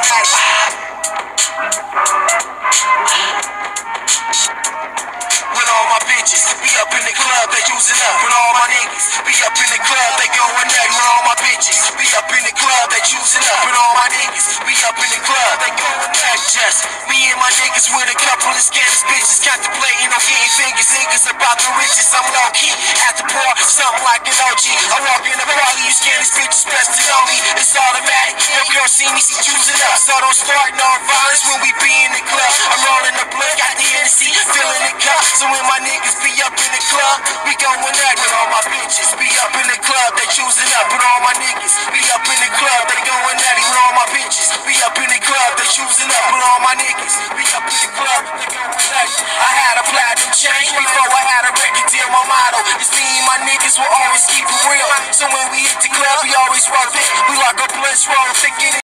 With all my bitches, be up in the club, they using up. With all my niggas, be up in the club, they going nutty. With all my bitches, be up in the club, they choosing up. With all my niggas, be up in the club, they going nutty. Just me and my niggas with a couple of scandalous bitches, contemplating on getting fingers. Niggas about the riches, I'm low key. At the bar, something like an OG. I walk in the party, you scandalous bitches best to know me. It's automatic, your girl see me, she choosing up. So don't start no violence when we be in the club. I'm rolling the blunt, got the Hennessy, filling the cup. So when my niggas be up in the club, we going nut. With all my bitches, be up in the club, they choosing up. With all my niggas, be up in the club, they going nutty. With all my bitches, be up in the club, they choosing up. With all my niggas, be up in the club, they going nutty. I had a platinum chain before I had a record deal. My motto is me and my niggas will always keep it real. So when we hit the club, we always roll it. We like a blitz roll, thinking